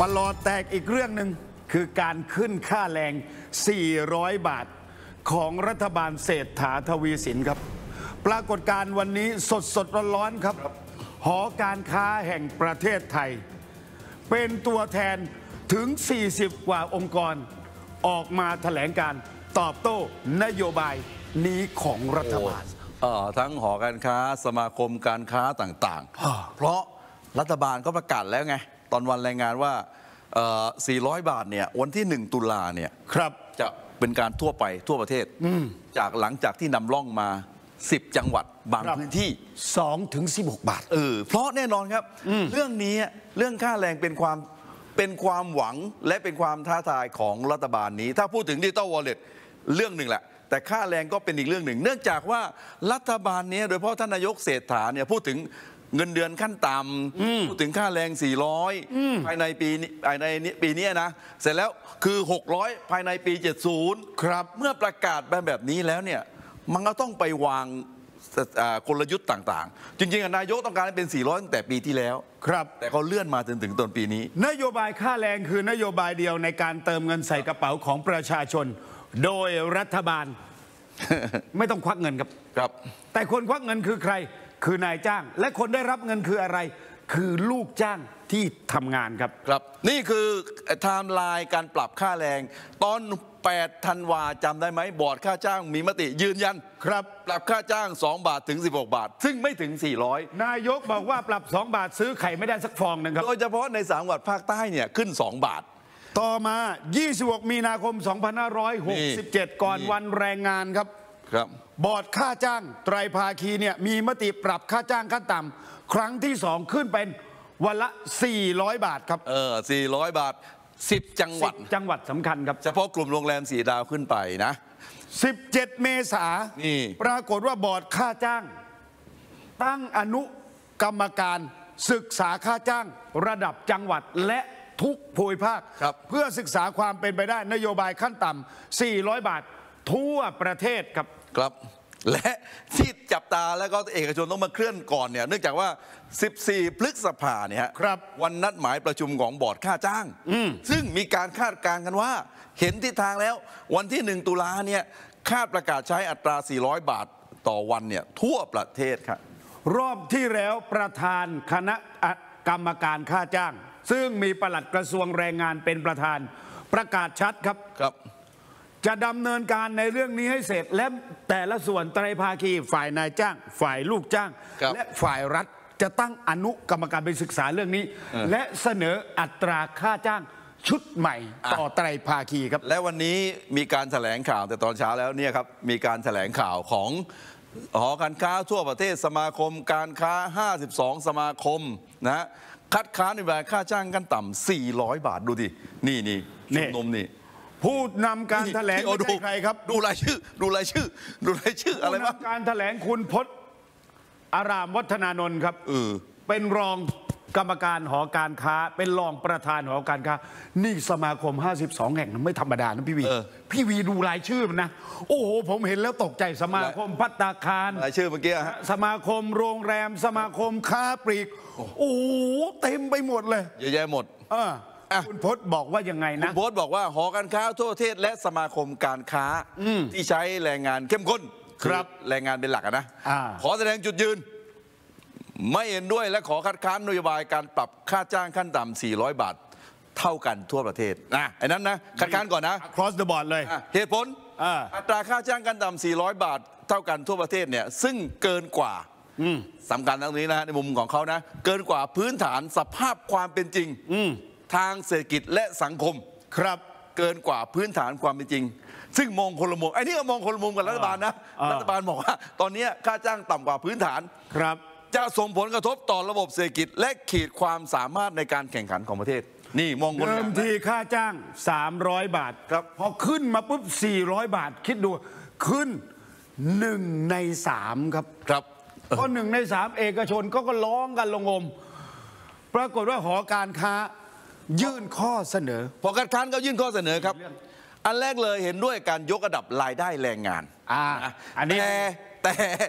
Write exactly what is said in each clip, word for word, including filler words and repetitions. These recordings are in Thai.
ประหลอดแตกอีกเรื่องหนึ่งคือการขึ้นค่าแรงสี่ร้อยบาทของรัฐบาลเศรษฐาทวีสินครับปรากฏการณ์วันนี้สดสดร้อนๆครับหอการค้าแห่งประเทศไทยเป็นตัวแทนถึงสี่สิบกว่าองค์กรออกมาแถลงการตอบโต้นโยบายนี้ของรัฐบาลทั้งหอการค้าสมาคมการค้าต่างๆเพราะรัฐบาลก็ประกาศแล้วไงตอนวันรายงานว่าสี่ร้อยบาทเนี่ยวันที่หนึ่งตุลาเนี่ยครับจะเป็นการทั่วไปทั่วประเทศจากหลังจากที่นำร่องมาสิบจังหวัดบางพื้นที่สองถึงสิบหก บาทเออเพราะแน่นอนครับเรื่องนี้เรื่องค่าแรงเป็นความเป็นความหวังและเป็นความท้าทายของรัฐบาลนี้ถ้าพูดถึงดิจิตอลวอลเล็ตเรื่องหนึ่งแหละแต่ค่าแรงก็เป็นอีกเรื่องหนึ่งเนื่องจากว่ารัฐบาลนี้โดยเฉพาะท่านนายกเศรษฐาเนี่ยพูดถึงเงินเดือนขั้นต่ำพูดถึงค่าแรงสี่ร้อยภายในปีภายในปีนี้นะเสร็จแล้วคือหกร้อยภายในปีเจ็ดสิบครับเมื่อประกาศแบบนี้แล้วเนี่ยมันก็ต้องไปวางกลยุทธ์ต่างๆจริงๆนายกต้องการให้เป็นสี่ร้อยตั้งแต่ปีที่แล้วครับแต่เขาเลื่อนมาจนถึงต้นปีนี้นโยบายค่าแรงคือนโยบายเดียวในการเติมเงินใส่กระเป๋าของประชาชนโดยรัฐบาล ไม่ต้องควักเงินครับครับแต่คนควักเงินคือใครคือนายจ้างและคนได้รับเงินคืออะไรคือลูกจ้างที่ทำงานครับครับนี่คือไทม์ไลน์การปรับค่าแรงตอนแปดธันวาจำได้ไหมบอร์ดค่าจ้างมีมติยืนยันครับปรับค่าจ้างสองบาทถึงสิบหกบาทซึ่งไม่ถึงสี่ร้อยนายกบอกว่าปรับสองบาทซื้อไข่ไม่ได้สักฟองนึงครับโดยเฉพาะในสามจังหวัดภาคใต้เนี่ยขึ้นสองบาทต่อมายี่สิบหกมีนาคมสองพันห้าร้อยหกสิบเจ็ดก่อนวันแรงงานครับครับบอร์ดค่าจ้างไตรภาคีเนี่ยมีมติปรับค่าจ้างขั้นต่ำครั้งที่สองขึ้นเป็นวันละสี่ร้อยบาทครับเออสี่ร้อยบาทสิบจังหวัดจังหวัดสำคัญครับเฉพาะกลุ่มโรงแรมสี่ดาวขึ้นไปนะสิบเจ็ดเมษายนปรากฏว่าบอร์ดค่าจ้างตั้งอนุกรรมการศึกษาค่าจ้างระดับจังหวัดและทุกภูมิภาคเพื่อศึกษาความเป็นไปได้นโยบายขั้นต่ำสี่ร้อยบาททั่วประเทศครับครับและที่จับตาแล้วก็เอกชนต้องมาเคลื่อนก่อนเนี่ยเนื่องจากว่าสิบสี่พฤษภาเนี่ยครับวันนัดหมายประชุมของบอร์ดค่าจ้างซึ่งมีการคาดการณ์กันว่าเห็นทิศทางแล้ววันที่หนึ่งตุลาเนี่ยคาดประกาศใช้อัตราสี่ร้อยบาทต่อวันเนี่ยทั่วประเทศครับรอบที่แล้วประธานคณะกรรมการค่าจ้างซึ่งมีปลัดกระทรวงแรงงานเป็นประธานประกาศชัดครับครับจะดำเนินการในเรื่องนี้ให้เสร็จและแต่ละส่วนไตรภาคีฝ่ายนายจ้างฝ่ายลูกจ้างและฝ่ายรัฐจะตั้งอนุกรรมการไปศึกษาเรื่องนี้และเสนออัตราค่าจ้างชุดใหม่ต่อไตรภาคีครับและวันนี้มีการแถลงข่าวแต่ตอนเช้าแล้วเนี่ยครับมีการแถลงข่าวของหอการค้าทั่วประเทศสมาคมการค้าห้าสิบสองสมาคมนะคัดค้านนโยบายค่าจ้างขั้นต่ำสี่ร้อยบาทดูดินี่นี่ชุมนุมนี่ผู้นำการแถลงไม่ใช่ใครครับดูรายชื่อดูรายชื่อดูรายชื่ออะไรบ้างการแถลงคุณพจน์อารามวัฒนานนท์ครับเออเป็นรองกรรมการหอการค้าเป็นรองประธานหอการค้านี่สมาคมห้าสิบสองแห่งไม่ธรรมดานะพี่วีพี่วีดูรายชื่อมันนะโอ้โหผมเห็นแล้วตกใจสมาคมภัตตาคารรายชื่อเมื่อกี้ฮะสมาคมโรงแรมสมาคมค้าปลีกโอ้โหเต็มไปหมดเลยเยอะแยะหมดเออคุณพจน์บอกว่ายังไงนะคุณพจน์บอกว่าหอการค้าทั่วประเทศและสมาคมการค้าที่ใช้แรงงานเข้มข้นครับแรงงานเป็นหลักนะขอแสดงจุดยืนไม่เห็นด้วยและขอคัดค้านนโยบายการปรับค่าจ้างขั้นต่ำสี่ร้อยบาทเท่ากันทั่วประเทศนะไอ้นั้นนะคัดค้านก่อนนะ across the board เลยเหตุผลอัตราค่าจ้างขั้นต่ำสี่ร้อยบาทเท่ากันทั่วประเทศเนี่ยซึ่งเกินกว่าสำคัญตรงนี้นะในมุมของเขานะเกินกว่าพื้นฐานสภาพความเป็นจริงทางเศรษฐกิจและสังคมครับเกินกว่าพื้นฐานความเป็นจริงซึ่งมองคนละมุมไอ้นี่ก็มองคนละมุมกับรัฐบาลนะรัฐบาลบอกว่าตอนนี้ค่าจ้างต่ำกว่าพื้นฐานครับจะส่งผลกระทบต่อระบบเศรษฐกิจและขีดความสามารถในการแข่งขันของประเทศนี่มองคนเดิมทีค่าจ้างสามร้อยบาทครับพอขึ้นมาปุ๊บสี่ร้อยบาทคิดดูขึ้นหนึ่งในสามครับครับเพราะหนึ่งในสามเอกชนก็ก็ร้องกันลงมปรากฏว่าหอการค้ายื่นข้อเสนอพอคัดค้านก็ยื่นข้อเสนอครับอันแรกเลยเห็นด้วยการยกระดับรายได้แรงงานอ่าอันนี้แต่แต่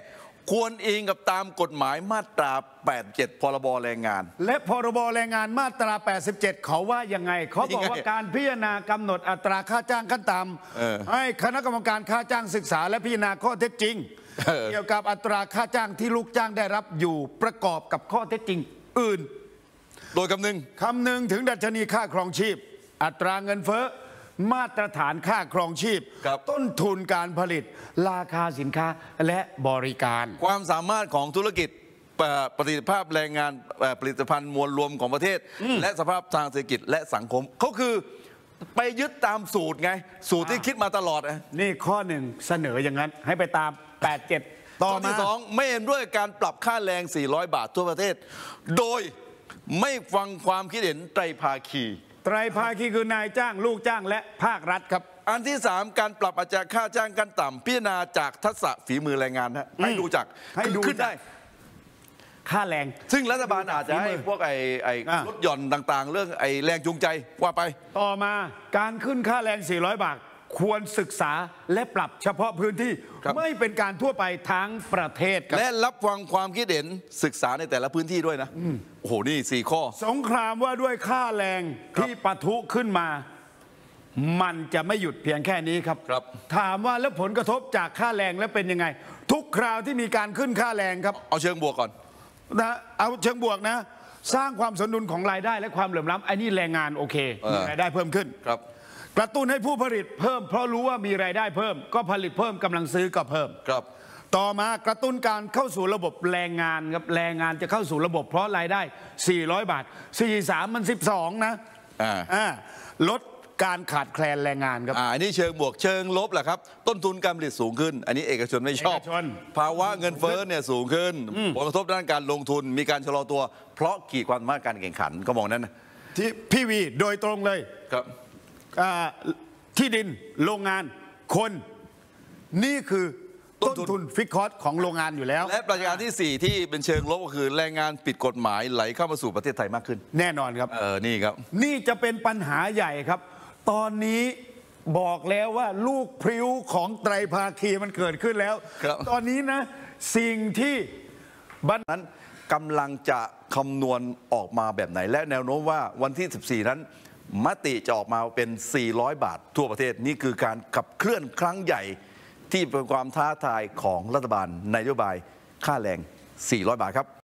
ควรอิงกับตามกฎหมายมาตราแปดสิบเจ็ดพรบแรงงานและพรบแรงงานมาตราแปดสิบเจ็ดเขาว่ายังไงเขาบอกว่าการพิจารณากำหนดอัตราค่าจ้างขั้นต่ำให้คณะกรรมการค่าจ้างศึกษาและพิจารณาข้อเท็จจริงเกี่ยวกับอัตราค่าจ้างที่ลูกจ้างได้รับอยู่ประกอบกับข้อเท็จจริงอื่นโดยคำนึงคำนึงถึงดัชนีค่าครองชีพอัตราเงินเฟ้อมาตรฐานค่าครองชีพต้นทุนการผลิตราคาสินค้าและบริการความสามารถของธุรกิจประสิทธิภาพแรงงานผลิตภัณฑ์มวลรวมของประเทศและสภาพทางเศรษฐกิจและสังคมเขาคือไปยึดตามสูตรไงสูตรที่คิดมาตลอดนี่ข้อหนึ่งเสนออย่างนั้นให้ไปตามแปดสิบเจ็ดต่อมาที่สองไม่เห็นด้วยการปรับค่าแรงสี่ร้อยบาททั่วประเทศโดยไม่ฟังความคิดเห็นไตรภาคีไตรภาคีคือนายจ้างลูกจ้างและภาครัฐครับอันที่สามการปรับอัตราค่าจ้างขั้นต่ำพิจารณาจากทักษะฝีมือแรงงานนะให้ดูจากให้ดูขึ้นได้ค่าแรงซึ่งรัฐบาลอาจจะให้พวกไอ้ไอ้ลดหย่อนต่างๆเรื่องไอ้แรงจูงใจว่าไปต่อมาการขึ้นค่าแรงสี่ร้อยบาทควรศึกษาและปรับเฉพาะพื้นที่ไม่เป็นการทั่วไปทั้งประเทศและรับฟังความคิดเห็นศึกษาในแต่ละพื้นที่ด้วยนะโอ้โหนี่สี่ข้อสงครามว่าด้วยค่าแรงที่ปะทุขึ้นมามันจะไม่หยุดเพียงแค่นี้ครับถามว่าแล้วผลกระทบจากค่าแรงแล้วเป็นยังไงทุกคราวที่มีการขึ้นค่าแรงครับเอาเชิงบวกก่อนนะเอาเชิงบวกนะสร้างความสมดุลของรายได้และความเหลื่อมล้ำไอ้นี่แรงงานโอเคมีรายได้เพิ่มขึ้นครับกระตุ้นให้ผู้ผลิตเพิ่มเพราะรู้ว่ามีรายได้เพิ่มก็ผลิตเพิ่มกำลังซื้อก็เพิ่มครับต่อมากระตุ้นการเข้าสู่ระบบแรงงานครับแรงงานจะเข้าสู่ระบบเพราะรายได้สี่ร้อยบาทสี่สิบสามมันสิบสองนะอ่าลดการขาดแคลนแรงงานครับอ่าอันนี้เชิงบวกเชิงลบแหละครับต้นทุนการผลิตสูงขึ้นอันนี้เอกชนไม่ชอบภาวะเงินเฟ้อเนี่ยสูงขึ้นผลกระทบด้านการลงทุนมีการชะลอตัวเพราะขีดความสามารถการแข่งขันก็มองนั้นนะที่พี่วีโดยตรงเลยครับที่ดินโรงงานคนนี่คือต้นทุนฟิกคอสของโรงงานอยู่แล้วและประการที่สี่ที่เป็นเชิงลบก็คือแรงงานผิดกฎหมายไหลเข้ามาสู่ประเทศไทยมากขึ้นแน่นอนครับเออนี่ครับนี่จะเป็นปัญหาใหญ่ครับตอนนี้บอกแล้วว่าลูกพริ้วของไตรภาคีมันเกิดขึ้นแล้วตอนนี้นะสิ่งที่บันนั้นกำลังจะคำนวณออกมาแบบไหนและแนวโน้มว่าวันที่สิบสี่นั้นมติจะออกมาเป็นสี่ร้อยบาททั่วประเทศนี่คือการขับเคลื่อนครั้งใหญ่ที่เป็นความท้าทายของรัฐบาลนโยบายค่าแรงสี่ร้อยบาทครับ